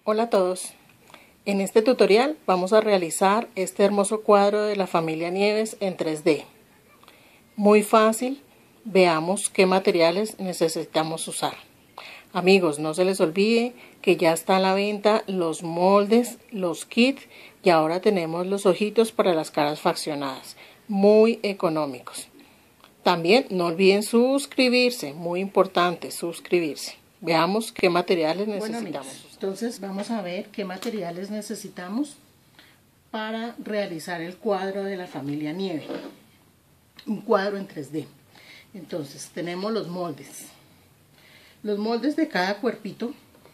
Hola a todos, en este tutorial vamos a realizar este hermoso cuadro de la familia Nieves en 3D. Muy fácil, veamos qué materiales necesitamos usar. Amigos, no se les olvide que ya está a la venta los moldes, los kits y ahora tenemos los ojitos para las caras faccionadas, muy económicos. También no olviden suscribirse, muy importante suscribirse. Veamos qué materiales necesitamos. Bueno, entonces vamos a ver qué materiales necesitamos para realizar el cuadro de la familia Nieve. Un cuadro en 3D. Entonces tenemos los moldes. Los moldes de cada cuerpito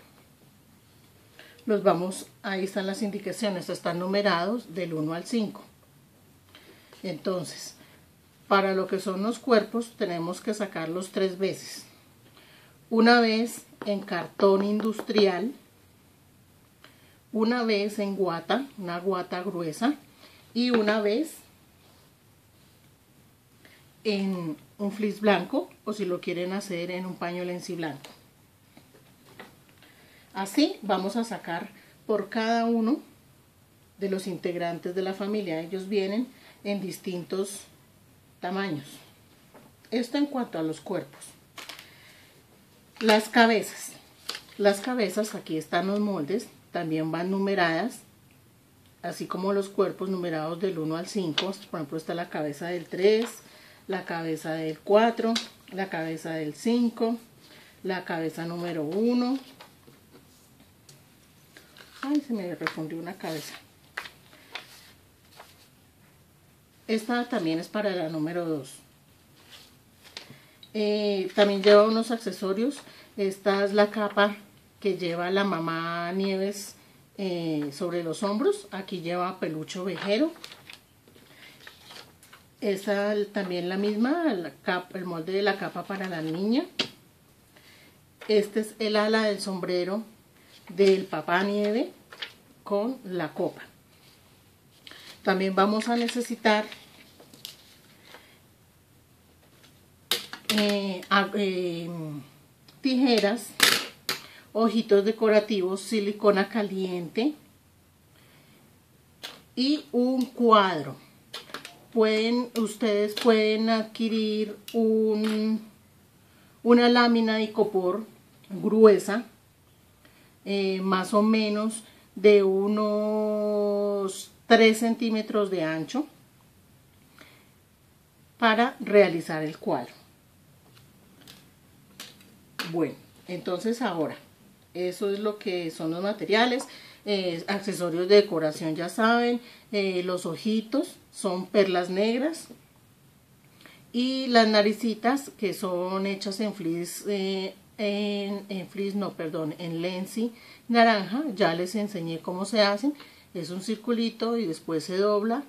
los vamos, ahí están las indicaciones, están numerados del 1 al 5. Entonces, para lo que son los cuerpos tenemos que sacarlos 3 veces. Una vez en cartón industrial, una vez en guata, una guata gruesa, y una vez en un flis blanco, o si lo quieren hacer en un paño lenci blanco. Así vamos a sacar por cada uno de los integrantes de la familia. Ellos vienen en distintos tamaños. Esto en cuanto a los cuerpos. Las cabezas. Las cabezas, aquí están los moldes, también van numeradas, así como los cuerpos numerados del 1 al 5. Por ejemplo, está la cabeza del 3, la cabeza del 4, la cabeza del 5, la cabeza número 1. Ay, se me refundió una cabeza. Esta también es para la número 2. También lleva unos accesorios. Esta es la capa que lleva la mamá Nieves sobre los hombros. Aquí lleva peluche ovejero. Esta también la misma, el molde de la capa para la niña. Este es el ala del sombrero del papá Nieve con la copa. También vamos a necesitar tijeras, ojitos decorativos, silicona caliente y un cuadro. Ustedes pueden adquirir una lámina de icopor gruesa, más o menos de unos 3 centímetros de ancho, para realizar el cuadro. Bueno, entonces ahora, eso es lo que son los materiales. Accesorios de decoración, ya saben, los ojitos son perlas negras y las naricitas que son hechas en flis, en lenci naranja. Ya les enseñé cómo se hacen. Es un circulito y después se dobla.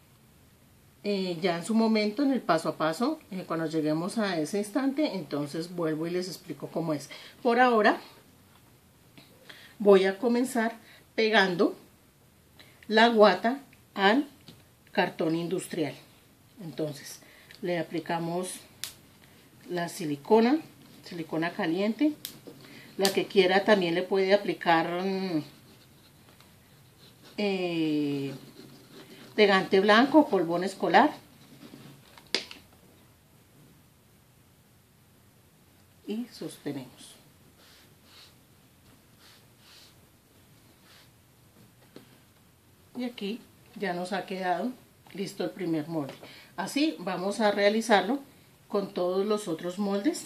Ya en su momento, en el paso a paso, cuando lleguemos a ese instante, entonces vuelvo y les explico cómo es. Por ahora voy a comenzar pegando la guata al cartón industrial. Entonces le aplicamos la silicona caliente. La que quiera también le puede aplicar pegante blanco o polvón escolar. Y sostenemos. Y aquí ya nos ha quedado listo el primer molde. Así vamos a realizarlo con todos los otros moldes.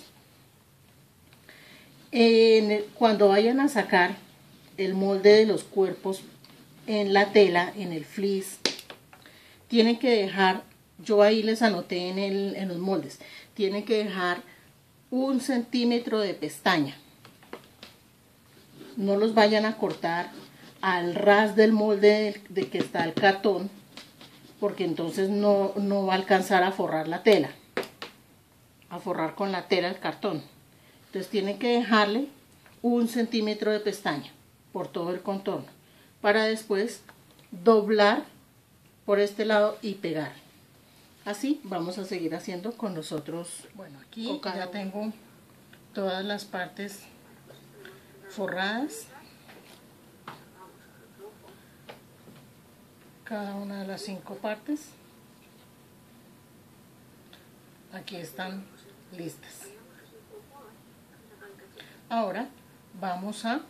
Cuando vayan a sacar el molde de los cuerpos en la tela, en el flis, tienen que dejar, yo ahí les anoté en los moldes, tienen que dejar 1 centímetro de pestaña. No los vayan a cortar al ras del molde de que está el cartón, porque entonces no va a alcanzar a forrar la tela, a forrar con la tela el cartón. Entonces tienen que dejarle 1 centímetro de pestaña por todo el contorno, para después doblar por este lado y pegar. Así vamos a seguir haciendo con los otros. Bueno, aquí ya tengo todas las partes forradas. cada una de las 5 partes. Aquí están listas. Ahora vamos a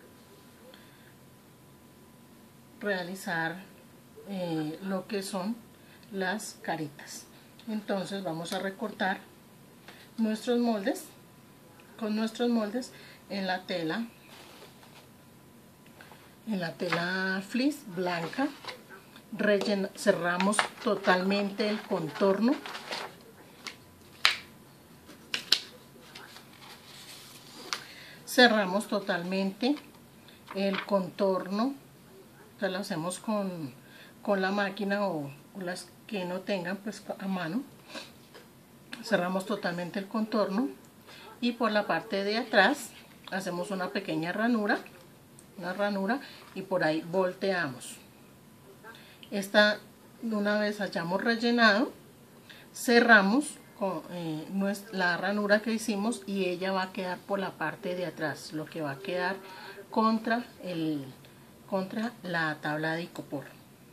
realizar lo que son las caritas. Entonces vamos a recortar nuestros moldes con nuestros moldes en la tela fleece blanca. Cerramos totalmente el contorno. Cerramos totalmente el contorno. O lo hacemos con la máquina o las que no tengan pues a mano. Cerramos totalmente el contorno y por la parte de atrás hacemos una pequeña ranura, y por ahí volteamos. Una vez hayamos rellenado, cerramos con la ranura que hicimos y ella va a quedar por la parte de atrás, lo que va a quedar contra la tabla de icopor.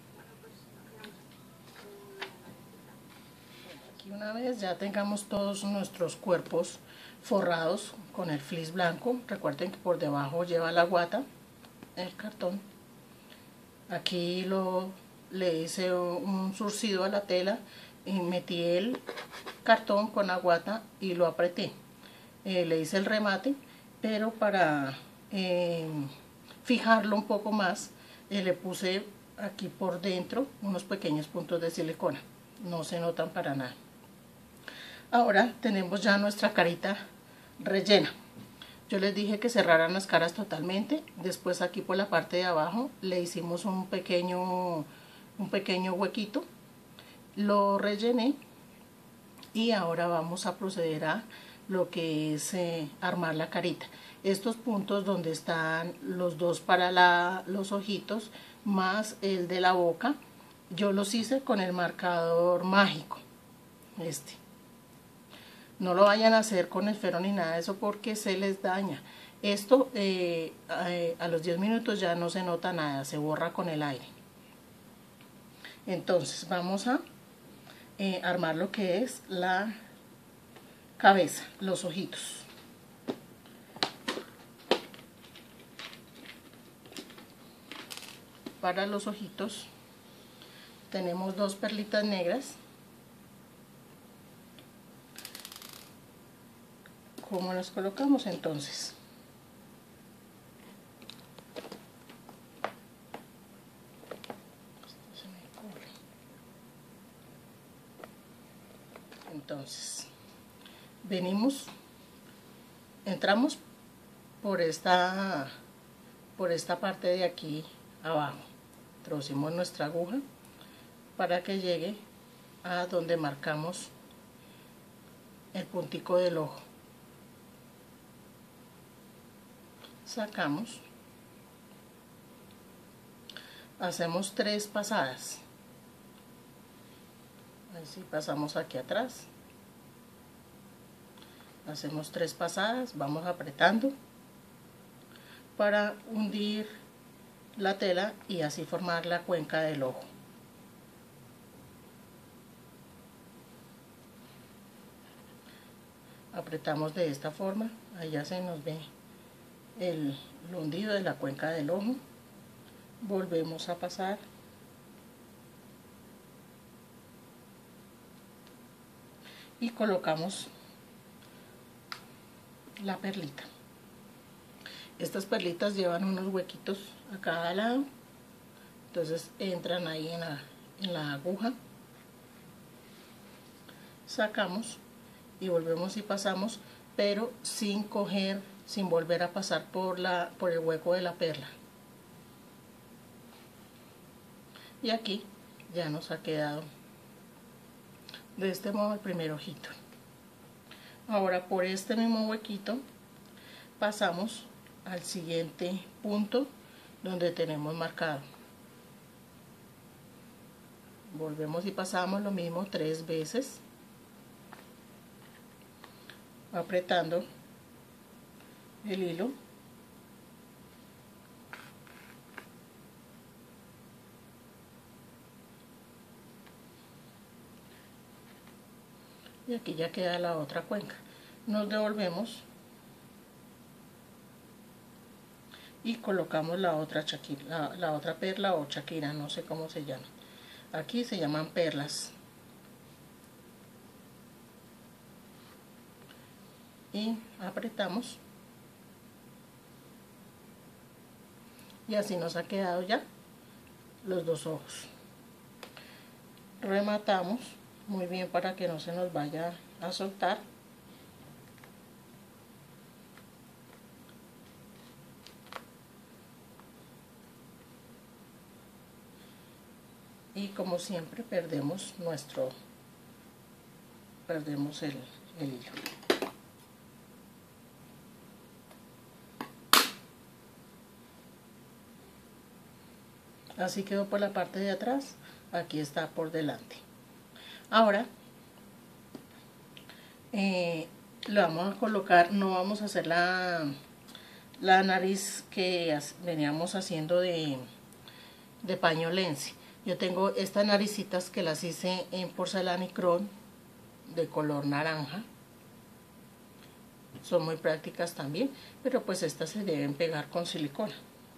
Aquí una vez ya tengamos todos nuestros cuerpos forrados con el fleece blanco, recuerden que por debajo lleva la guata, el cartón. Aquí le hice un surcido a la tela y metí el cartón con la guata y lo apreté. Le hice el remate, pero para fijarlo un poco más, le puse aquí por dentro unos pequeños puntos de silicona. No se notan para nada. Ahora tenemos ya nuestra carita rellena. Yo les dije que cerraran las caras totalmente. Después aquí por la parte de abajo le hicimos un pequeño huequito. Lo rellené y ahora vamos a proceder a lo que es armar la carita. Estos puntos donde están los dos para los ojitos más el de la boca, yo los hice con el marcador mágico. No lo vayan a hacer con el ferro ni nada de eso porque se les daña. Esto a los 10 minutos ya no se nota nada, se borra con el aire. Entonces vamos a armar lo que es la cabeza, los ojitos. Para los ojitos tenemos 2 perlitas negras. ¿Cómo las colocamos entonces? Entonces entramos por esta parte de aquí abajo, introducimos nuestra aguja para que llegue a donde marcamos el puntico del ojo. Sacamos, hacemos 3 pasadas. Así pasamos aquí atrás, hacemos 3 pasadas, vamos apretando para hundir la tela y así formar la cuenca del ojo. Apretamos de esta forma, ahí ya se nos ve el hundido de la cuenca del ojo. Volvemos a pasar y colocamos la perlita. Estas perlitas llevan unos huequitos a cada lado, entonces entran ahí en la aguja. Sacamos y volvemos y pasamos, pero sin volver a pasar por el hueco de la perla. Y aquí ya nos ha quedado de este modo el primer ojito. Ahora por este mismo huequito pasamos al siguiente punto donde tenemos marcado. Volvemos y pasamos lo mismo 3 veces, apretando el hilo. y aquí ya queda la otra cuenca. Nos devolvemos y colocamos la otra chaquira, la otra perla o chaquira, no sé cómo se llama. Aquí se llaman perlas. Y apretamos. Y así nos ha quedado ya los dos ojos. Rematamos muy bien para que no se nos vaya a soltar. Y como siempre perdemos el hilo. Así quedó por la parte de atrás, aquí está por delante. Ahora le vamos a colocar, no vamos a hacer la nariz que veníamos haciendo de paño lense. Yo tengo estas naricitas que las hice en porcelanicrón de color naranja. Son muy prácticas también, pero pues estas se deben pegar con silicona.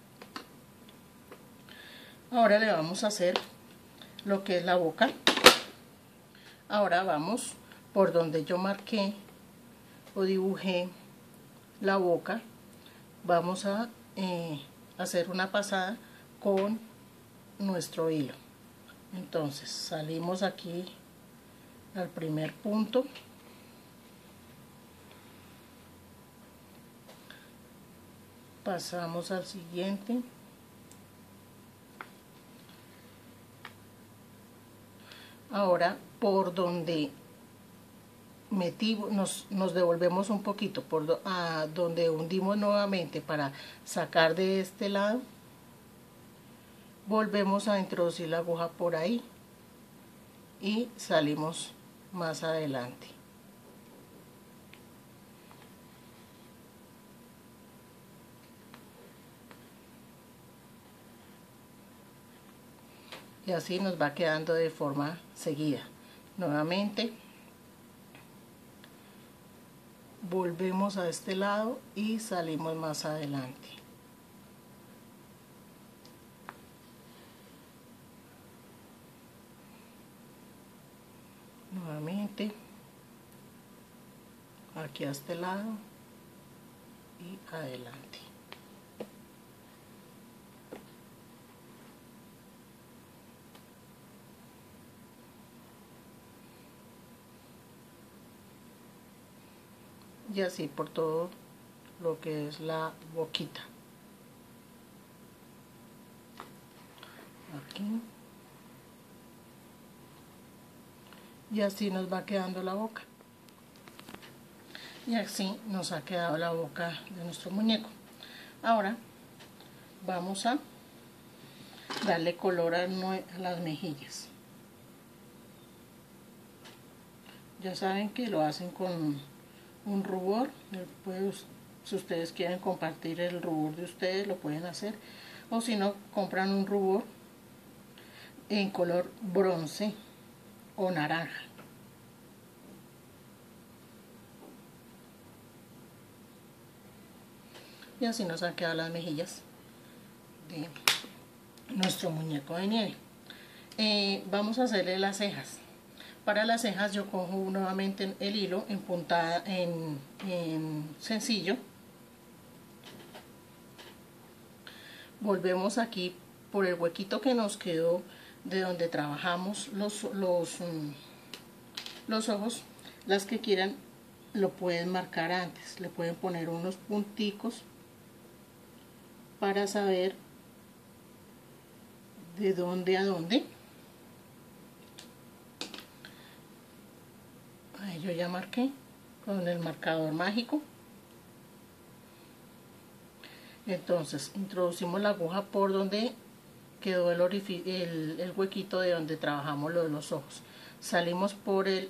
Ahora le vamos a hacer lo que es la boca. Ahora vamos por donde yo marqué o dibujé la boca. Vamos a hacer una pasada con nuestro hilo. Entonces salimos aquí al primer punto, pasamos al siguiente, ahora por donde metimos, nos devolvemos un poquito a donde hundimos nuevamente para sacar de este lado, volvemos a introducir la aguja por ahí y salimos más adelante. Y así nos va quedando de forma seguida. Nuevamente volvemos a este lado y salimos más adelante. Nuevamente aquí a este lado y adelante. Y así por todo lo que es la boquita. Aquí. Y así nos va quedando la boca. Y así nos ha quedado la boca de nuestro muñeco. Ahora vamos a darle color a las mejillas. Ya saben que lo hacen con un rubor. Si ustedes quieren compartir el rubor de ustedes, lo pueden hacer. O si no, compran un rubor en color bronce o naranja. Y así nos han quedado las mejillas de nuestro muñeco de nieve. Vamos a hacerle las cejas. Para las cejas yo cojo nuevamente el hilo en puntada en sencillo. Volvemos aquí por el huequito que nos quedó de donde trabajamos los ojos. Las que quieran lo pueden marcar antes, le pueden poner unos punticos para saber de dónde a dónde. Ahí yo ya marqué con el marcador mágico. Entonces introducimos la aguja por donde quedó el huequito de donde trabajamos los ojos. Salimos por el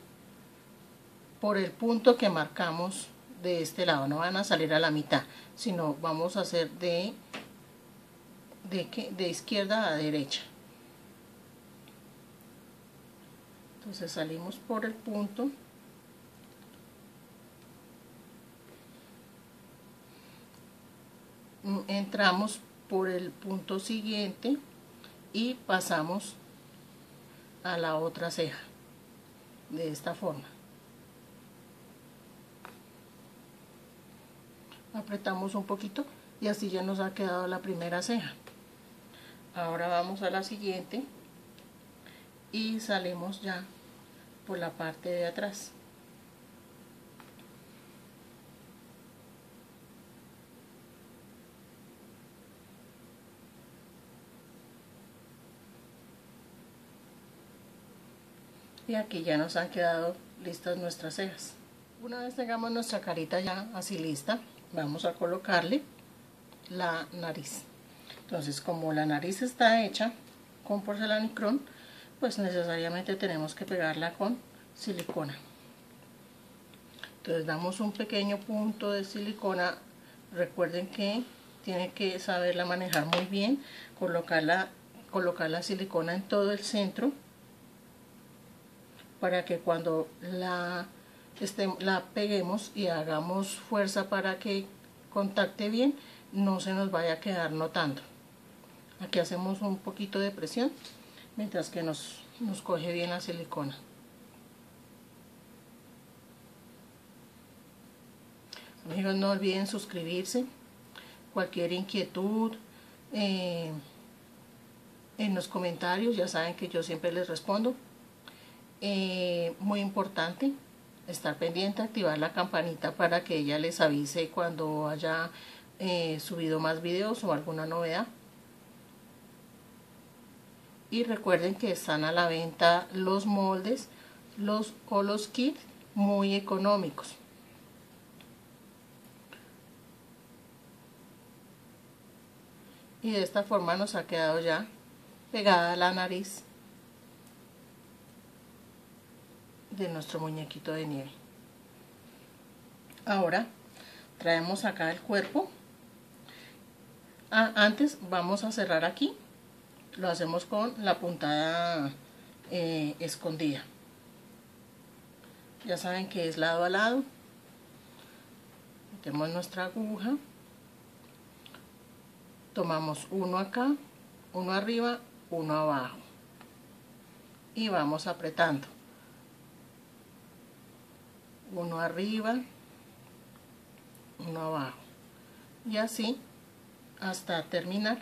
punto que marcamos de este lado. No van a salir a la mitad, sino vamos a hacer de izquierda a derecha. Entonces salimos por el punto entramos por el punto siguiente y pasamos a la otra ceja de esta forma. Apretamos un poquito y así ya nos ha quedado la primera ceja. Ahora vamos a la siguiente y salimos ya por la parte de atrás. Y aquí ya nos han quedado listas nuestras cejas. Una vez tengamos nuestra carita ya así lista, vamos a colocarle la nariz. Entonces, como la nariz está hecha con porcelanicrón, pues necesariamente tenemos que pegarla con silicona. Entonces damos un pequeño punto de silicona. Recuerden que tienen que saberla manejar muy bien, colocar la silicona en todo el centro, para que cuando la peguemos y hagamos fuerza para que contacte bien, no se nos vaya a quedar notando. Aquí hacemos un poquito de presión mientras que nos coge bien la silicona. Amigos, no olviden suscribirse. Cualquier inquietud en los comentarios, ya saben que yo siempre les respondo. Muy importante estar pendiente, activar la campanita para que ella les avise cuando haya subido más videos o alguna novedad. Y recuerden que están a la venta los moldes o los kits muy económicos. Y de esta forma nos ha quedado ya pegada la nariz de nuestro muñequito de nieve. Ahora traemos acá el cuerpo. Antes vamos a cerrar aquí. Lo hacemos con la puntada escondida. Ya saben que es lado a lado. Metemos nuestra aguja. Tomamos uno acá, uno arriba, uno abajo. Y vamos apretando. Uno arriba, uno abajo. Y así hasta terminar.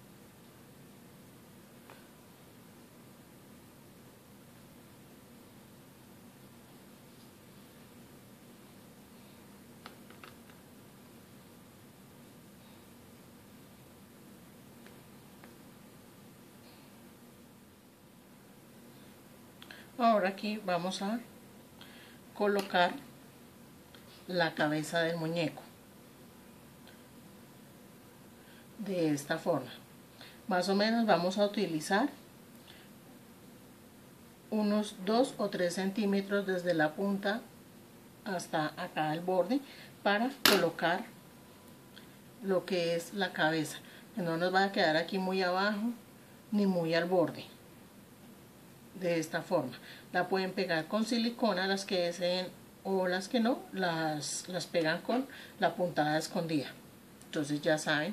Ahora aquí vamos a colocar la cabeza del muñeco de esta forma. Más o menos vamos a utilizar unos 2 o 3 centímetros desde la punta hasta acá al borde para colocar lo que es la cabeza, que no nos va a quedar aquí muy abajo ni muy al borde. De esta forma la pueden pegar con silicona, las que deseen, o las que no, las pegan con la puntada escondida. Entonces ya saben,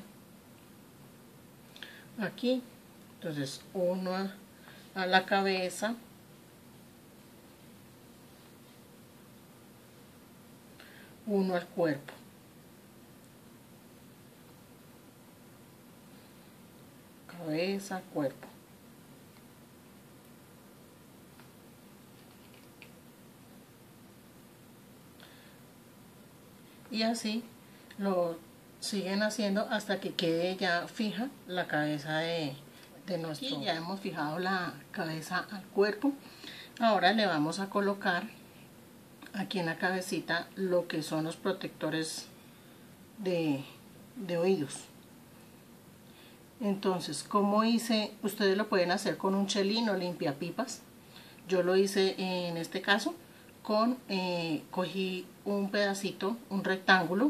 aquí, entonces uno a la cabeza, uno al cuerpo, cabeza, cuerpo. Y así lo siguen haciendo hasta que quede ya fija la cabeza de nuestro. Aquí ya hemos fijado la cabeza al cuerpo. Ahora le vamos a colocar aquí en la cabecita lo que son los protectores de oídos. Entonces, como hice, ustedes lo pueden hacer con un chelín o limpiapipas. Yo lo hice en este caso con, cogí un pedacito, un rectángulo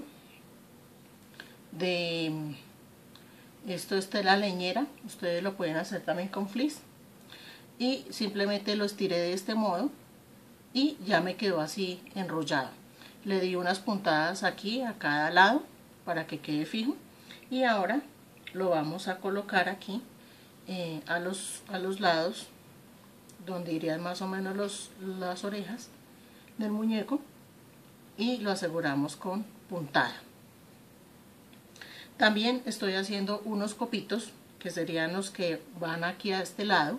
de, esto es tela leñera, ustedes lo pueden hacer también con fleece, y simplemente lo estiré de este modo y ya me quedó así enrollado. Le di unas puntadas aquí a cada lado para que quede fijo Y ahora lo vamos a colocar aquí a los lados, donde irían más o menos las orejas del muñeco, y lo aseguramos con puntada. También estoy haciendo unos copitos que serían los que van aquí a este lado.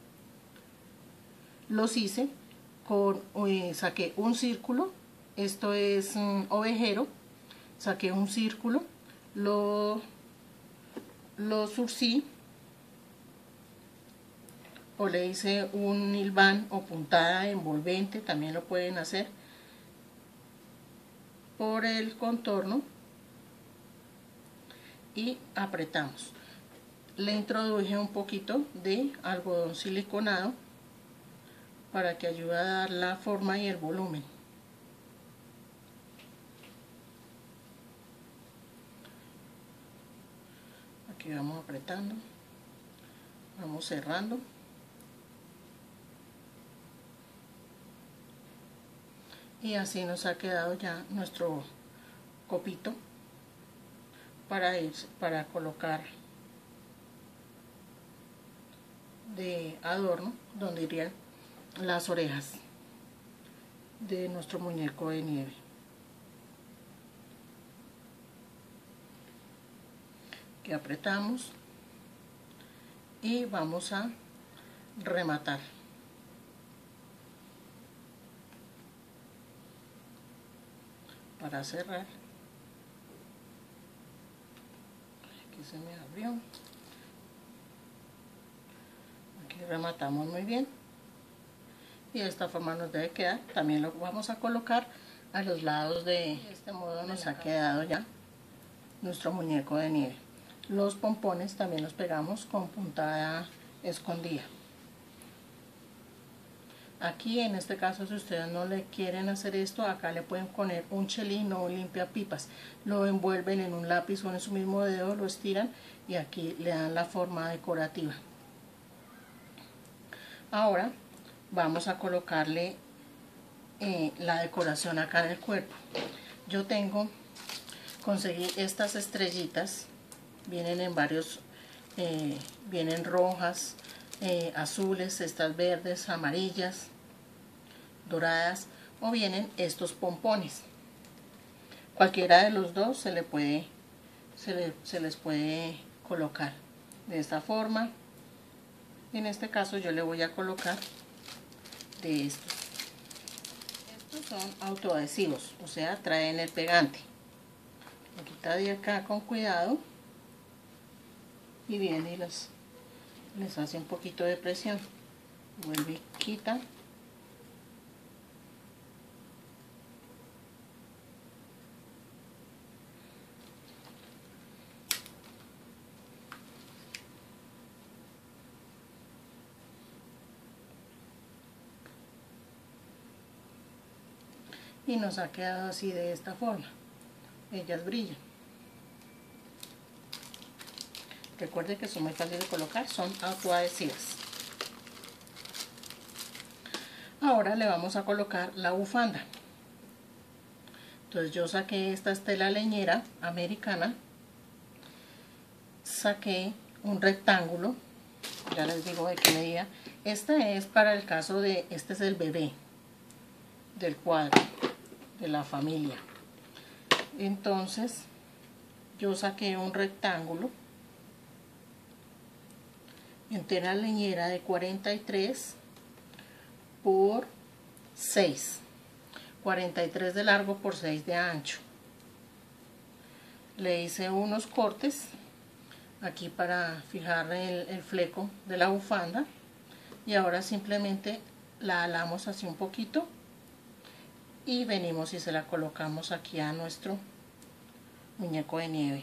Los hice con, saqué un círculo, esto es ovejero, saqué un círculo, lo surcí o le hice un hilván o puntada envolvente, también lo pueden hacer, por el contorno y apretamos. Le introduje un poquito de algodón siliconado para que ayude a dar la forma y el volumen. Aquí vamos apretando, vamos cerrando. Y así nos ha quedado ya nuestro copito para colocar de adorno, donde irían las orejas de nuestro muñeco de nieve. Que apretamos y vamos a rematar. Para cerrar, aquí se me abrió, aquí rematamos muy bien y de esta forma nos debe quedar. También lo vamos a colocar a los lados. De este modo nos ha quedado ya nuestro muñeco de nieve. Los pompones también los pegamos con puntada escondida. Aquí en este caso, si ustedes no le quieren hacer esto, acá le pueden poner un chelín o un limpiapipas, lo envuelven en un lápiz o en su mismo dedo, lo estiran y aquí le dan la forma decorativa. Ahora vamos a colocarle la decoración acá en el cuerpo. Yo conseguí estas estrellitas, vienen en varios, vienen rojas, azules, estas verdes, amarillas, doradas, o vienen estos pompones. Cualquiera de los dos se les puede colocar de esta forma. En este caso yo le voy a colocar de estos. Estos son autoadhesivos, o sea, traen el pegante. Lo quita de acá con cuidado y viene y les hace un poquito de presión, vuelve y quita. Y nos ha quedado así de esta forma. Ellas brillan. Recuerden que son muy fáciles de colocar, son autoadhesivas. Ahora le vamos a colocar la bufanda. Entonces yo saqué esta tela leñera americana, saqué un rectángulo, ya les digo de qué medida. Esta es para el caso de, este es el bebé del cuadro, de la familia. Entonces yo saqué un rectángulo en tela leñera de 43 por 6, 43 de largo por 6 de ancho. Le hice unos cortes aquí para fijar el fleco de la bufanda y ahora simplemente la alamos así un poquito y venimos y se la colocamos aquí a nuestro muñeco de nieve.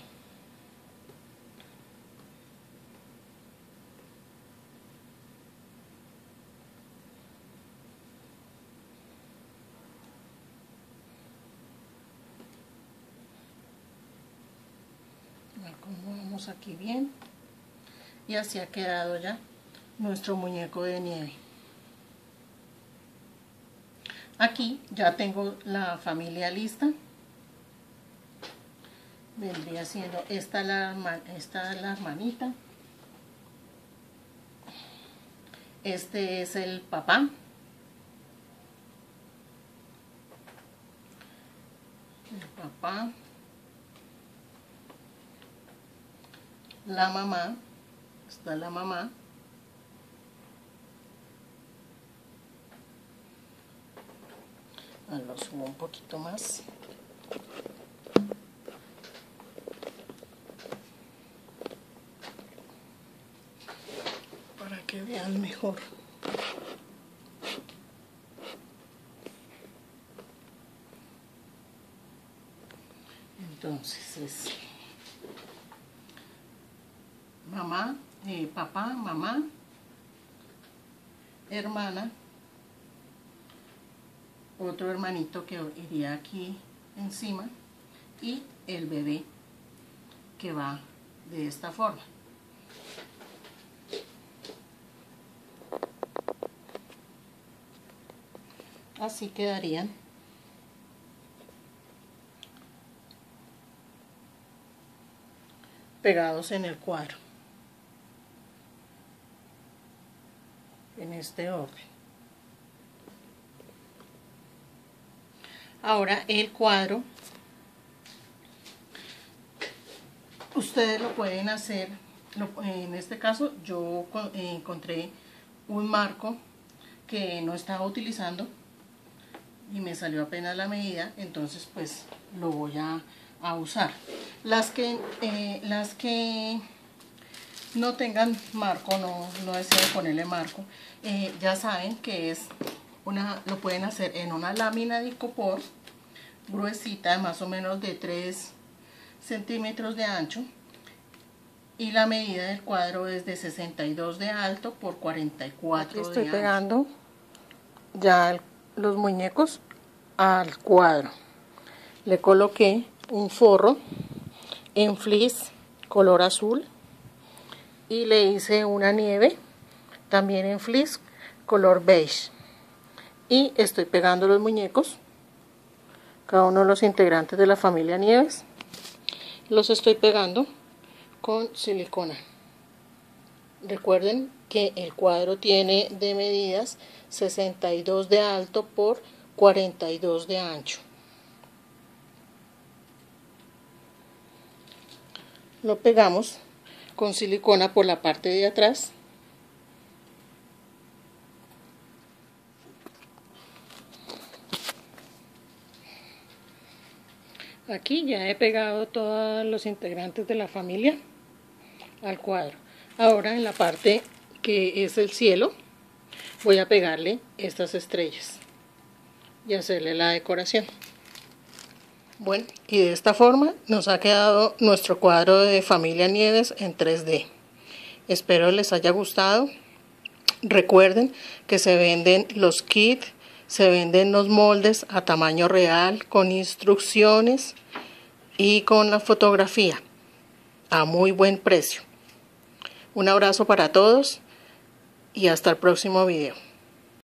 Acomodamos aquí bien y así ha quedado ya nuestro muñeco de nieve. Aquí ya tengo la familia lista. vendría siendo esta la hermanita, este es el papá, la mamá, está la mamá, lo subo un poquito más. Para que vean mejor. Entonces es mamá, papá, mamá, hermana, otro hermanito que iría aquí encima y el bebé que va de esta forma. Así quedarían pegados en el cuadro, en este orden. Ahora el cuadro, ustedes lo pueden hacer, en este caso yo encontré un marco que no estaba utilizando y me salió apenas la medida, entonces pues lo voy a usar. Las que no tengan marco, no deseen ponerle marco, ya saben que es lo pueden hacer en una lámina de icopor gruesita, más o menos de 3 centímetros de ancho, y la medida del cuadro es de 62 de alto por 44 de ancho. Estoy pegando ya los muñecos al cuadro. Le coloqué un forro en fleece color azul y le hice una nieve también en fleece color beige, y estoy pegando los muñecos, cada uno de los integrantes de la familia Nieves, los estoy pegando con silicona. Recuerden que el cuadro tiene de medidas 62 de alto por 42 de ancho. Lo pegamos con silicona por la parte de atrás. Aquí ya he pegado todos los integrantes de la familia al cuadro. Ahora en la parte que es el cielo voy a pegarle estas estrellas y hacerle la decoración. Bueno, y de esta forma nos ha quedado nuestro cuadro de familia Nieves en 3D. Espero les haya gustado. Recuerden que se venden los kits, se venden los moldes a tamaño real, con instrucciones y con la fotografía a muy buen precio. Un abrazo para todos y hasta el próximo video.